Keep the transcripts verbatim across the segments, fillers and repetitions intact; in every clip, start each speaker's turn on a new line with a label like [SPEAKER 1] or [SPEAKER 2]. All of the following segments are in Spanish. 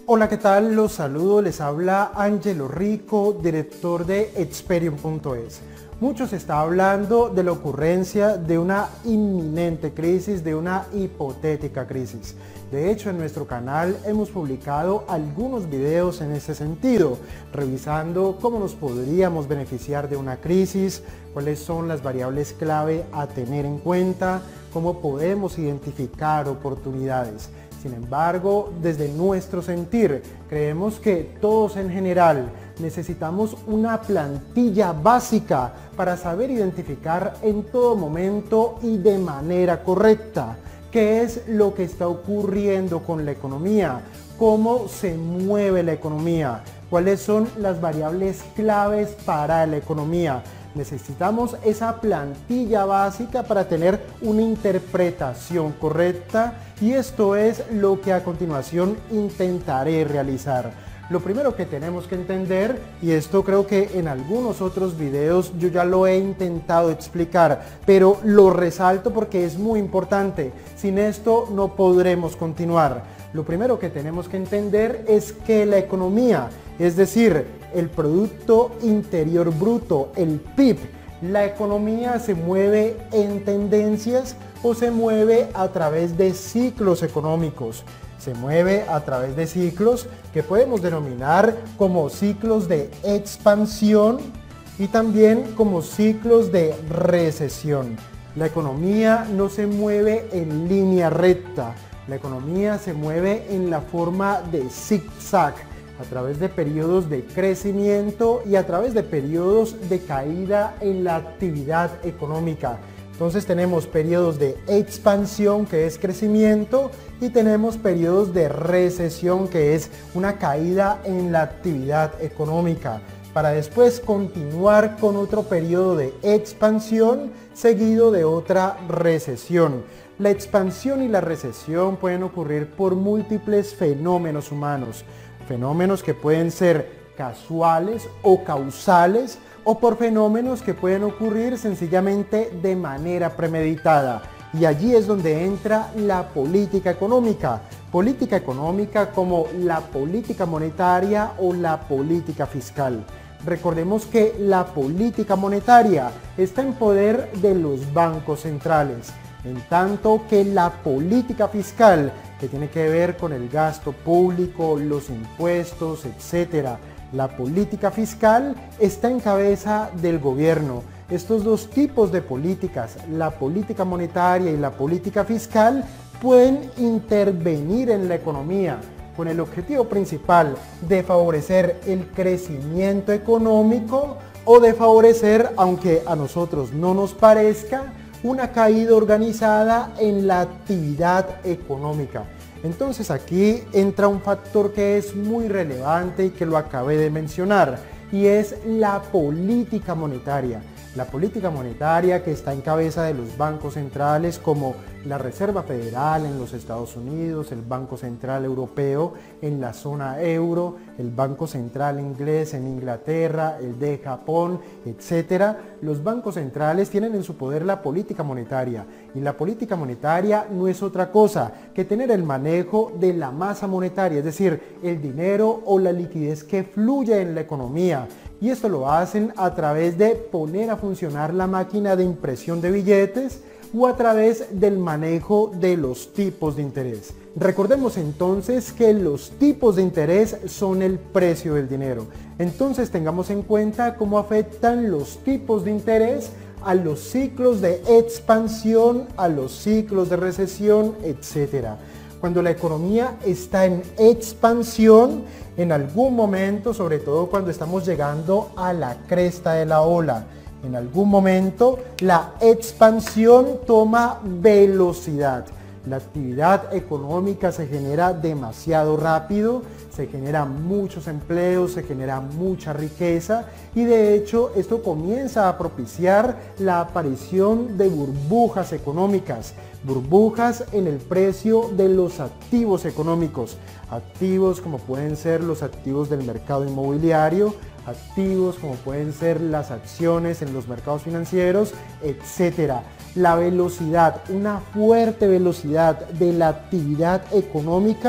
[SPEAKER 1] Hola, ¿qué tal? Los saludo, les habla Ángelo Rico, director de Experium punto es. Mucho se está hablando de la ocurrencia de una inminente crisis, de una hipotética crisis. De hecho, en nuestro canal hemos publicado algunos videos en ese sentido, revisando cómo nos podríamos beneficiar de una crisis, cuáles son las variables clave a tener en cuenta, cómo podemos identificar oportunidades. Sin embargo, desde nuestro sentir, creemos que todos en general necesitamos una plantilla básica para saber identificar en todo momento y de manera correcta qué es lo que está ocurriendo con la economía, cómo se mueve la economía, cuáles son las variables claves para la economía. Necesitamos esa plantilla básica para tener una interpretación correcta y esto es lo que a continuación intentaré realizar. Lo primero que tenemos que entender, y esto creo que en algunos otros videos yo ya lo he intentado explicar, pero lo resalto porque es muy importante. Sin esto no podremos continuar. Lo primero que tenemos que entender es que la economía, es decir, el Producto Interior Bruto, el P I B, la economía se mueve en tendencias o se mueve a través de ciclos económicos. Se mueve a través de ciclos que podemos denominar como ciclos de expansión y también como ciclos de recesión. La economía no se mueve en línea recta, la economía se mueve en la forma de zigzag, a través de periodos de crecimiento y a través de periodos de caída en la actividad económica. Entonces tenemos periodos de expansión, que es crecimiento, y tenemos periodos de recesión, que es una caída en la actividad económica, para después continuar con otro periodo de expansión seguido de otra recesión. La expansión y la recesión pueden ocurrir por múltiples fenómenos humanos, fenómenos que pueden ser casuales o causales, o por fenómenos que pueden ocurrir sencillamente de manera premeditada. Y allí es donde entra la política económica. Política económica como la política monetaria o la política fiscal. Recordemos que la política monetaria está en poder de los bancos centrales, en tanto que la política fiscal, que tiene que ver con el gasto público, los impuestos, etcétera, la política fiscal está en cabeza del gobierno. Estos dos tipos de políticas, la política monetaria y la política fiscal, pueden intervenir en la economía con el objetivo principal de favorecer el crecimiento económico o de favorecer, aunque a nosotros no nos parezca, una caída organizada en la actividad económica. Entonces aquí entra un factor que es muy relevante y que lo acabé de mencionar, y es la política monetaria. La política monetaria que está en cabeza de los bancos centrales como la Reserva Federal en los Estados Unidos, el Banco Central Europeo en la zona euro, el Banco Central Inglés en Inglaterra, el de Japón, etcétera. Los bancos centrales tienen en su poder la política monetaria, y la política monetaria no es otra cosa que tener el manejo de la masa monetaria, es decir, el dinero o la liquidez que fluye en la economía. Y esto lo hacen a través de poner a funcionar la máquina de impresión de billetes o a través del manejo de los tipos de interés. Recordemos entonces que los tipos de interés son el precio del dinero. Entonces tengamos en cuenta cómo afectan los tipos de interés a los ciclos de expansión, a los ciclos de recesión, etcétera. Cuando la economía está en expansión, en algún momento, sobre todo cuando estamos llegando a la cresta de la ola, en algún momento la expansión toma velocidad. La actividad económica se genera demasiado rápido, se generan muchos empleos, se genera mucha riqueza, y de hecho esto comienza a propiciar la aparición de burbujas económicas, burbujas en el precio de los activos económicos, activos como pueden ser los activos del mercado inmobiliario, activos como pueden ser las acciones en los mercados financieros, etcétera. La velocidad, una fuerte velocidad de la actividad económica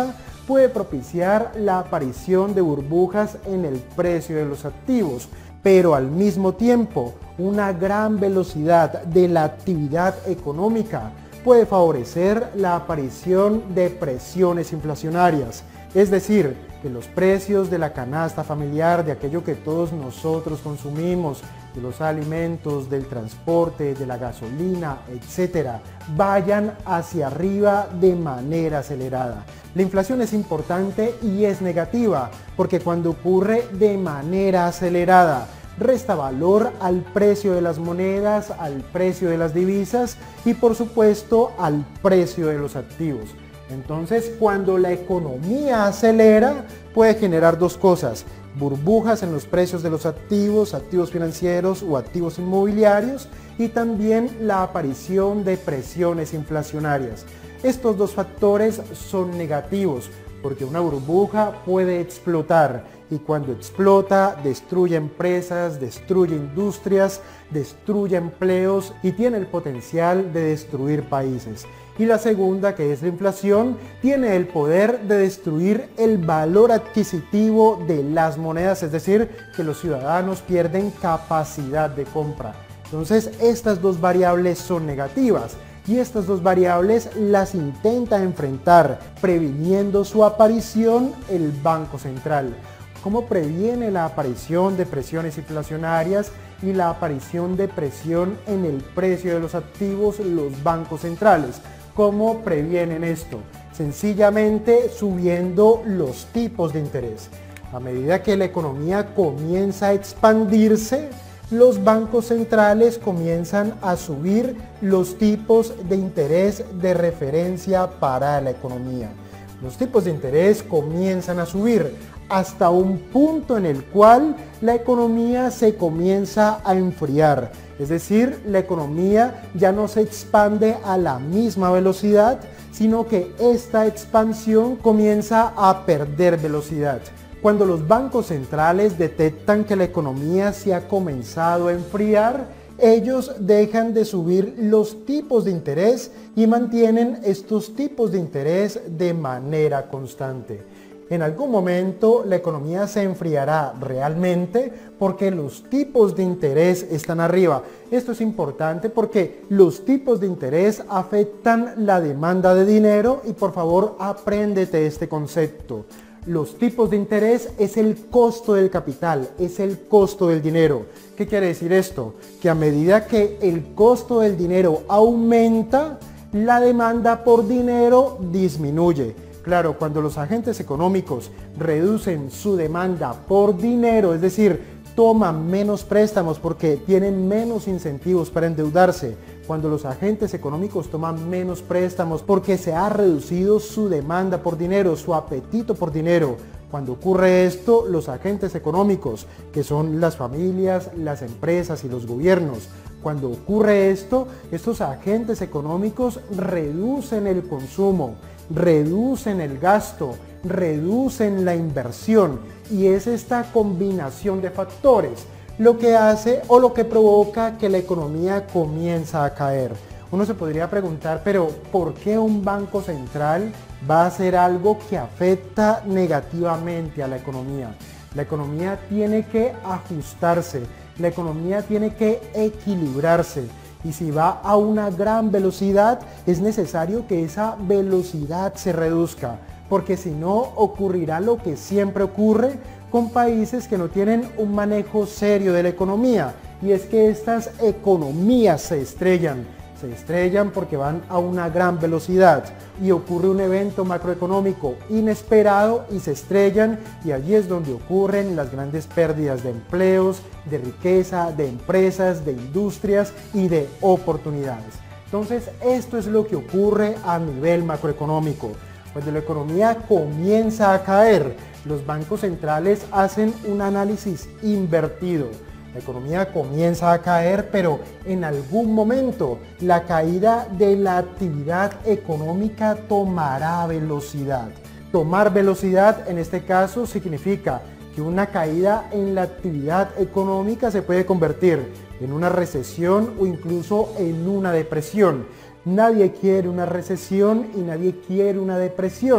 [SPEAKER 1] puede propiciar la aparición de burbujas en el precio de los activos, pero al mismo tiempo una gran velocidad de la actividad económica puede favorecer la aparición de presiones inflacionarias, es decir, que los precios de la canasta familiar, de aquello que todos nosotros consumimos, de los alimentos, del transporte, de la gasolina, etcétera, vayan hacia arriba de manera acelerada. La inflación es importante y es negativa, porque cuando ocurre de manera acelerada, resta valor al precio de las monedas, al precio de las divisas y por supuesto al precio de los activos. Entonces, cuando la economía acelera, puede generar dos cosas: burbujas en los precios de los activos, activos financieros o activos inmobiliarios, y también la aparición de presiones inflacionarias. Estos dos factores son negativos porque una burbuja puede explotar, y cuando explota destruye empresas, destruye industrias, destruye empleos y tiene el potencial de destruir países. Y la segunda, que es la inflación, tiene el poder de destruir el valor adquisitivo de las monedas, es decir, que los ciudadanos pierden capacidad de compra. Entonces, estas dos variables son negativas. Y estas dos variables las intenta enfrentar, previniendo su aparición, el Banco Central. ¿Cómo previene la aparición de presiones inflacionarias y la aparición de presión en el precio de los activos los bancos centrales? ¿Cómo previenen esto? Sencillamente subiendo los tipos de interés. A medida que la economía comienza a expandirse, los bancos centrales comienzan a subir los tipos de interés de referencia para la economía. Los tipos de interés comienzan a subir hasta un punto en el cual la economía se comienza a enfriar. Es decir, la economía ya no se expande a la misma velocidad, sino que esta expansión comienza a perder velocidad. Cuando los bancos centrales detectan que la economía se ha comenzado a enfriar, ellos dejan de subir los tipos de interés y mantienen estos tipos de interés de manera constante. En algún momento la economía se enfriará realmente porque los tipos de interés están arriba. Esto es importante porque los tipos de interés afectan la demanda de dinero y por favor apréndete este concepto. Los tipos de interés es el costo del capital, es el costo del dinero. ¿Qué quiere decir esto? Que a medida que el costo del dinero aumenta, la demanda por dinero disminuye. Claro, cuando los agentes económicos reducen su demanda por dinero, es decir, toman menos préstamos porque tienen menos incentivos para endeudarse, cuando los agentes económicos toman menos préstamos porque se ha reducido su demanda por dinero, su apetito por dinero. Cuando ocurre esto, los agentes económicos, que son las familias, las empresas y los gobiernos, cuando ocurre esto, estos agentes económicos reducen el consumo, reducen el gasto, reducen la inversión, y es esta combinación de factores lo que hace o lo que provoca que la economía comienza a caer. Uno se podría preguntar, pero ¿por qué un banco central va a hacer algo que afecta negativamente a la economía? La economía tiene que ajustarse, la economía tiene que equilibrarse. Y si va a una gran velocidad, es necesario que esa velocidad se reduzca, porque si no ocurrirá lo que siempre ocurre con países que no tienen un manejo serio de la economía, y es que estas economías se estrellan. Se estrellan porque van a una gran velocidad y ocurre un evento macroeconómico inesperado y se estrellan, y allí es donde ocurren las grandes pérdidas de empleos, de riqueza, de empresas, de industrias y de oportunidades. Entonces, esto es lo que ocurre a nivel macroeconómico. Cuando la economía comienza a caer, los bancos centrales hacen un análisis invertido. La economía comienza a caer, pero en algún momento la caída de la actividad económica tomará velocidad. Tomar velocidad en este caso significa que una caída en la actividad económica se puede convertir en una recesión o incluso en una depresión. Nadie quiere una recesión y nadie quiere una depresión.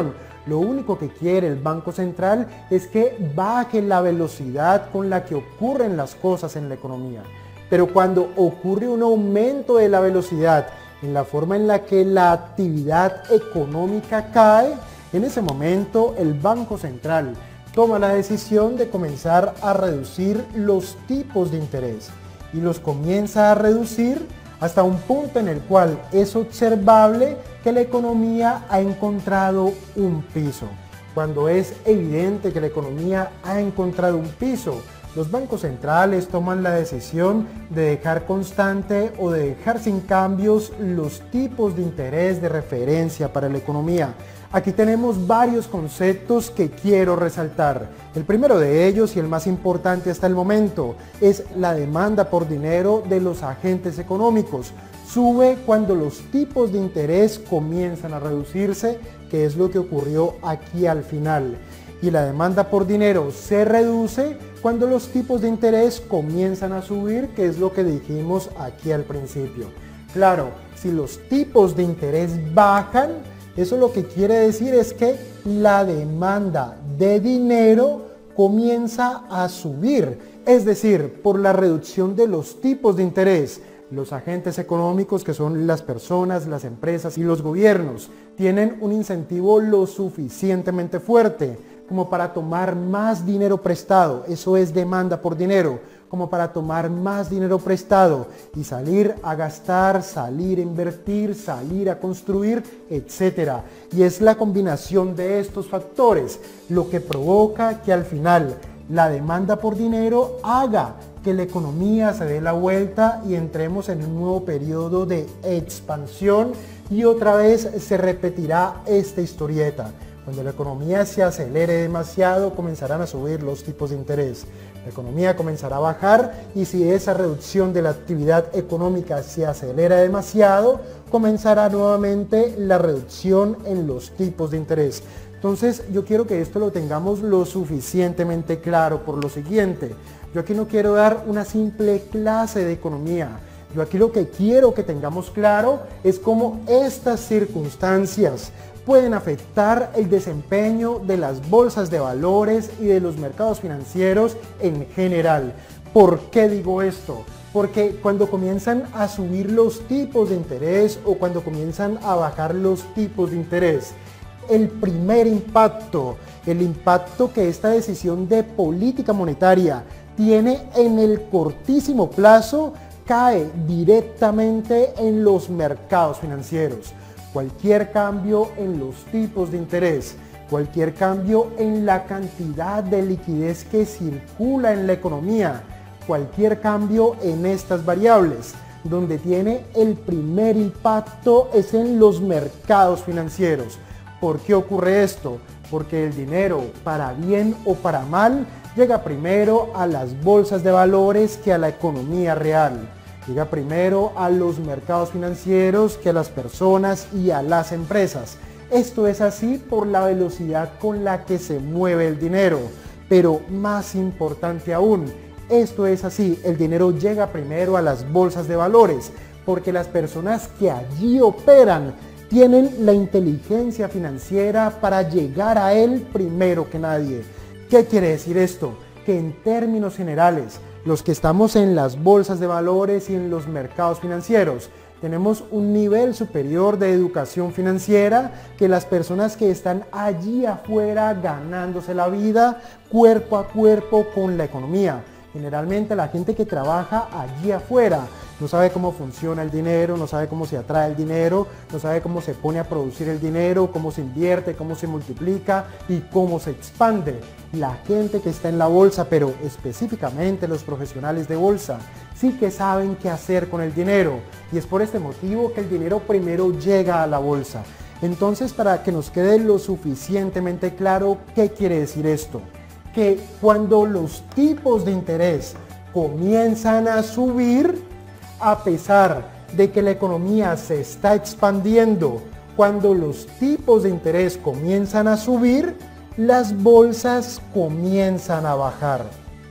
[SPEAKER 1] Lo único que quiere el Banco Central es que baje la velocidad con la que ocurren las cosas en la economía. Pero cuando ocurre un aumento de la velocidad en la forma en la que la actividad económica cae, en ese momento el Banco Central toma la decisión de comenzar a reducir los tipos de interés y los comienza a reducir hasta un punto en el cual es observable que la economía ha encontrado un piso. Cuando es evidente que la economía ha encontrado un piso, los bancos centrales toman la decisión de dejar constante o de dejar sin cambios los tipos de interés de referencia para la economía. Aquí tenemos varios conceptos que quiero resaltar. El primero de ellos, y el más importante hasta el momento, es la demanda por dinero de los agentes económicos. Sube cuando los tipos de interés comienzan a reducirse, que es lo que ocurrió aquí al final. Y la demanda por dinero se reduce cuando los tipos de interés comienzan a subir, que es lo que dijimos aquí al principio. Claro, si los tipos de interés bajan, eso lo que quiere decir es que la demanda de dinero comienza a subir, es decir, por la reducción de los tipos de interés. Los agentes económicos, que son las personas, las empresas y los gobiernos, tienen un incentivo lo suficientemente fuerte como para tomar más dinero prestado, eso es demanda por dinero, como para tomar más dinero prestado y salir a gastar, salir a invertir, salir a construir, etcétera. Y es la combinación de estos factores lo que provoca que al final la demanda por dinero haga que la economía se dé la vuelta y entremos en un nuevo periodo de expansión y otra vez se repetirá esta historieta. Cuando la economía se acelere demasiado, comenzarán a subir los tipos de interés. La economía comenzará a bajar y si esa reducción de la actividad económica se acelera demasiado, comenzará nuevamente la reducción en los tipos de interés. Entonces yo quiero que esto lo tengamos lo suficientemente claro por lo siguiente. Yo aquí no quiero dar una simple clase de economía. Yo aquí lo que quiero que tengamos claro es cómo estas circunstancias pueden afectar el desempeño de las bolsas de valores y de los mercados financieros en general. ¿Por qué digo esto? Porque cuando comienzan a subir los tipos de interés o cuando comienzan a bajar los tipos de interés, el primer impacto, el impacto que esta decisión de política monetaria tiene en el cortísimo plazo, cae directamente en los mercados financieros. Cualquier cambio en los tipos de interés, cualquier cambio en la cantidad de liquidez que circula en la economía, cualquier cambio en estas variables, donde tiene el primer impacto es en los mercados financieros. ¿Por qué ocurre esto? Porque el dinero, para bien o para mal, llega primero a las bolsas de valores que a la economía real. Llega primero a los mercados financieros que a las personas y a las empresas. Esto es así por la velocidad con la que se mueve el dinero. Pero más importante aún, esto es así, el dinero llega primero a las bolsas de valores porque las personas que allí operan tienen la inteligencia financiera para llegar a él primero que nadie. ¿Qué quiere decir esto? Que en términos generales, los que estamos en las bolsas de valores y en los mercados financieros, tenemos un nivel superior de educación financiera que las personas que están allí afuera ganándose la vida cuerpo a cuerpo con la economía. Generalmente la gente que trabaja allí afuera no sabe cómo funciona el dinero, no sabe cómo se atrae el dinero, no sabe cómo se pone a producir el dinero, cómo se invierte, cómo se multiplica y cómo se expande. La gente que está en la bolsa, pero específicamente los profesionales de bolsa, sí que saben qué hacer con el dinero y es por este motivo que el dinero primero llega a la bolsa. Entonces, para que nos quede lo suficientemente claro, ¿qué quiere decir esto? Que cuando los tipos de interés comienzan a subir, a pesar de que la economía se está expandiendo, cuando los tipos de interés comienzan a subir, las bolsas comienzan a bajar.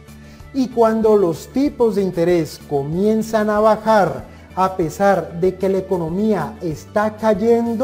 [SPEAKER 1] Y cuando los tipos de interés comienzan a bajar, a pesar de que la economía está cayendo,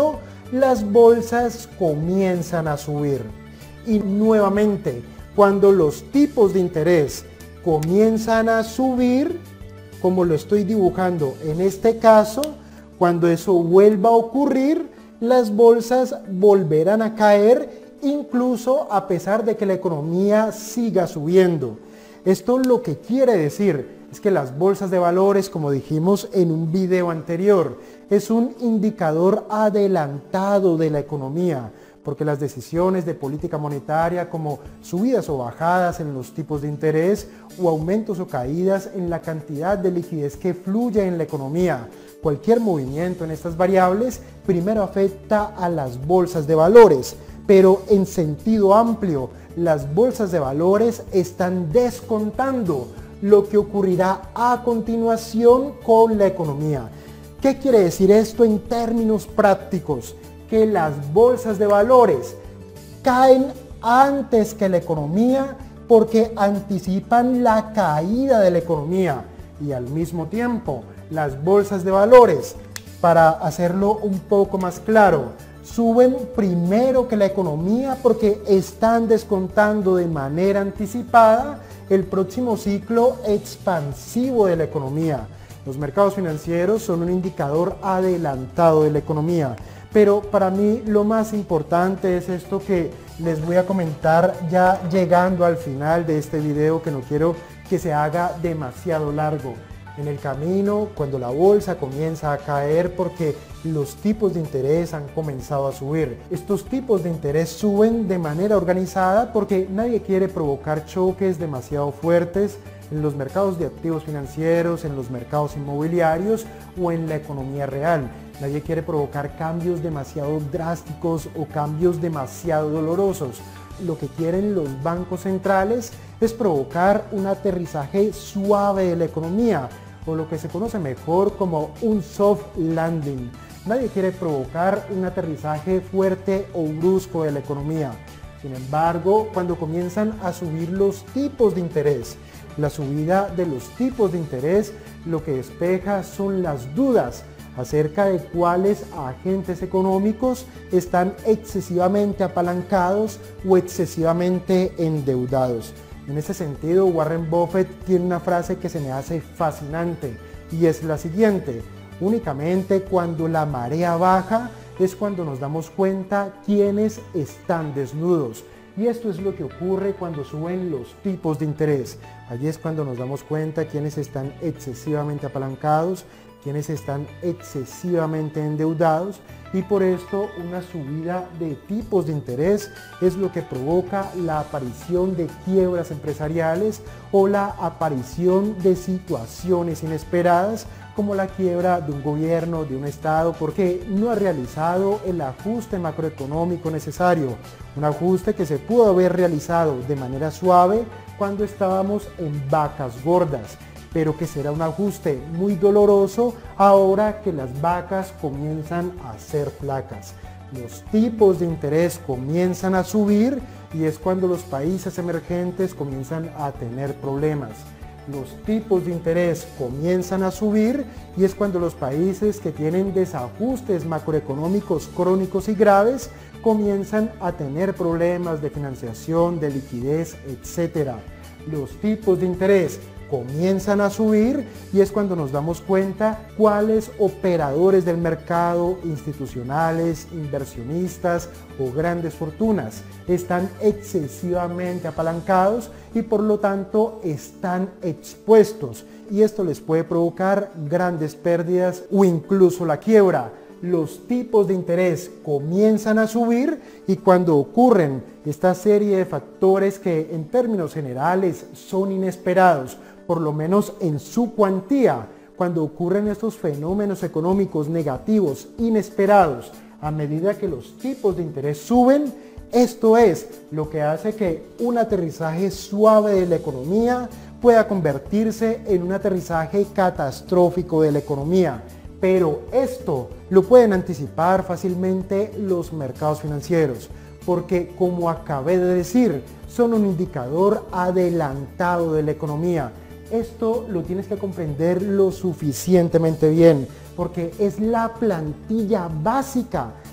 [SPEAKER 1] las bolsas comienzan a subir. Y nuevamente, cuando los tipos de interés comienzan a subir, como lo estoy dibujando en este caso, cuando eso vuelva a ocurrir, las bolsas volverán a caer, incluso a pesar de que la economía siga subiendo. Esto lo que quiere decir es que las bolsas de valores, como dijimos en un video anterior, es un indicador adelantado de la economía, porque las decisiones de política monetaria como subidas o bajadas en los tipos de interés o aumentos o caídas en la cantidad de liquidez que fluye en la economía, cualquier movimiento en estas variables primero afecta a las bolsas de valores, pero en sentido amplio, las bolsas de valores están descontando lo que ocurrirá a continuación con la economía. ¿Qué quiere decir esto en términos prácticos? Que las bolsas de valores caen antes que la economía porque anticipan la caída de la economía, y al mismo tiempo las bolsas de valores, para hacerlo un poco más claro, suben primero que la economía porque están descontando de manera anticipada el próximo ciclo expansivo de la economía. Los mercados financieros son un indicador adelantado de la economía, pero para mí lo más importante es esto que les voy a comentar ya llegando al final de este video, que no quiero que se haga demasiado largo. En el camino, cuando la bolsa comienza a caer porque los tipos de interés han comenzado a subir. Estos tipos de interés suben de manera organizada porque nadie quiere provocar choques demasiado fuertes en los mercados de activos financieros, en los mercados inmobiliarios o en la economía real. Nadie quiere provocar cambios demasiado drásticos o cambios demasiado dolorosos. Lo que quieren los bancos centrales es provocar un aterrizaje suave de la economía, o lo que se conoce mejor como un soft landing. Nadie quiere provocar un aterrizaje fuerte o brusco de la economía. Sin embargo, cuando comienzan a subir los tipos de interés, la subida de los tipos de interés lo que despeja son las dudas acerca de cuáles agentes económicos están excesivamente apalancados o excesivamente endeudados. En este sentido, Warren Buffett tiene una frase que se me hace fascinante y es la siguiente: únicamente cuando la marea baja es cuando nos damos cuenta quiénes están desnudos. Y esto es lo que ocurre cuando suben los tipos de interés. Allí es cuando nos damos cuenta quiénes están excesivamente apalancados, quienes están excesivamente endeudados, y por esto una subida de tipos de interés es lo que provoca la aparición de quiebras empresariales o la aparición de situaciones inesperadas como la quiebra de un gobierno, de un estado, porque no ha realizado el ajuste macroeconómico necesario, un ajuste que se pudo haber realizado de manera suave cuando estábamos en vacas gordas, pero que será un ajuste muy doloroso ahora que las vacas comienzan a ser flacas. Los tipos de interés comienzan a subir y es cuando los países emergentes comienzan a tener problemas. Los tipos de interés comienzan a subir y es cuando los países que tienen desajustes macroeconómicos crónicos y graves comienzan a tener problemas de financiación, de liquidez, etcétera. Los tipos de interés comienzan a subir y es cuando nos damos cuenta cuáles operadores del mercado, institucionales, inversionistas o grandes fortunas están excesivamente apalancados y por lo tanto están expuestos, y esto les puede provocar grandes pérdidas o incluso la quiebra. Los tipos de interés comienzan a subir y cuando ocurren esta serie de factores que en términos generales son inesperados, por lo menos en su cuantía, cuando ocurren estos fenómenos económicos negativos inesperados a medida que los tipos de interés suben, esto es lo que hace que un aterrizaje suave de la economía pueda convertirse en un aterrizaje catastrófico de la economía. Pero esto lo pueden anticipar fácilmente los mercados financieros, porque como acabé de decir, son un indicador adelantado de la economía. Esto lo tienes que comprender lo suficientemente bien, porque es la plantilla básica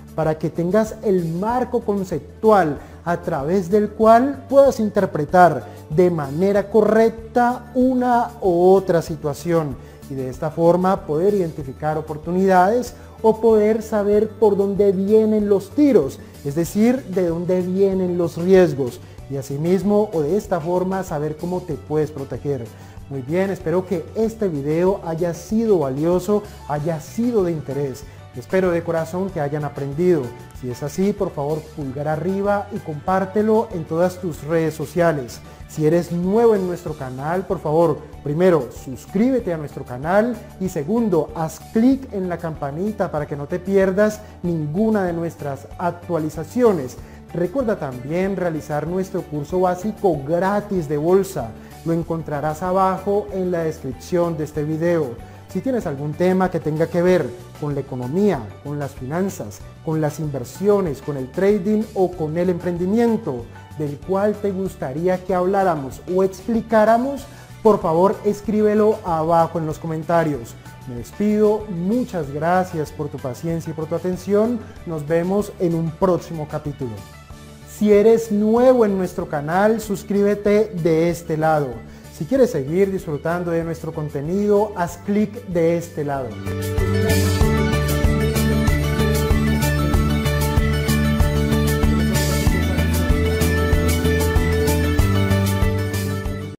[SPEAKER 1] para que tengas el marco conceptual a través del cual puedas interpretar de manera correcta una u otra situación y de esta forma poder identificar oportunidades o poder saber por dónde vienen los tiros, es decir, de dónde vienen los riesgos y asimismo o de esta forma saber cómo te puedes proteger. Muy bien, espero que este video haya sido valioso, haya sido de interés. Espero de corazón que hayan aprendido. Si es así, por favor, pulgar arriba y compártelo en todas tus redes sociales. Si eres nuevo en nuestro canal, por favor, primero, suscríbete a nuestro canal y segundo, haz clic en la campanita para que no te pierdas ninguna de nuestras actualizaciones. Recuerda también realizar nuestro curso básico gratis de bolsa. Lo encontrarás abajo en la descripción de este video. Si tienes algún tema que tenga que ver con la economía, con las finanzas, con las inversiones, con el trading o con el emprendimiento, del cual te gustaría que habláramos o explicáramos, por favor escríbelo abajo en los comentarios. Me despido, muchas gracias por tu paciencia y por tu atención. Nos vemos en un próximo capítulo. Si eres nuevo en nuestro canal, suscríbete de este lado. Si quieres seguir disfrutando de nuestro contenido, haz clic de este lado.